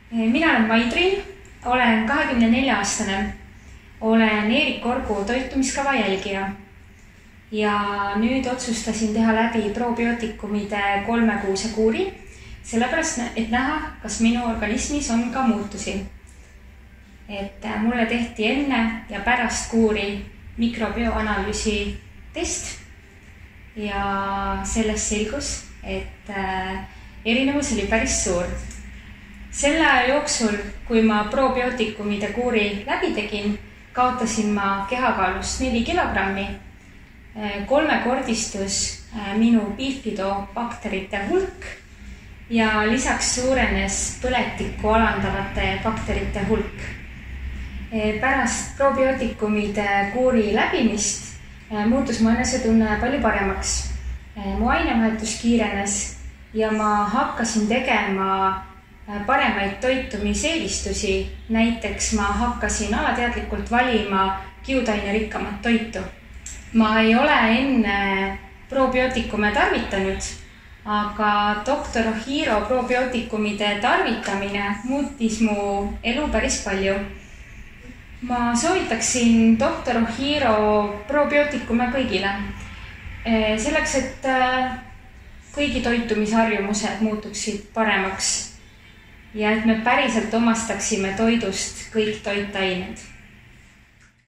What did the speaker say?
Mina olen Maidrin, olen 24-aastane, olen Erik Orgu toitumiskava jälgija ja nüüd otsustasin teha läbi probiootikumide 3-kuuse kuuri, sellepärast, et näha, kas minu organismis on ka muutusi. Et mulle tehti enne ja pärast kuuri mikrobioanalüüsi test ja sellest selgus, et erinevus oli päris suur. Selle aja jooksul, kui ma probiootikumide kuuri läbi tegin, kaotasin ma kehakaalust 4 kilogrammi, 3-kordistus minu bifidobakterite hulk ja lisaks suurenes põletikku alandavate bakterite hulk. Pärast probiootikumide kuuri läbimist muutus mu enesetunne palju paremaks. Mu ainevahetus kiirenes ja ma hakkasin tegema paremaid toitumiseelistusi. Näiteks ma hakkasin alateadlikult valima kiudaine-rikkamat toitu. Ma ei ole enne probiootikume tarvitanud, aga Dr. Ohiro probiootikumide tarvitamine muutis mu elu päris palju. Ma soovitaksin Dr. Ohiro probiootikume kõigile. Selleks, et kõigi toitumisharjumused muutuksid paremaks ja et me päriselt omastaksime toidust kõik toitained.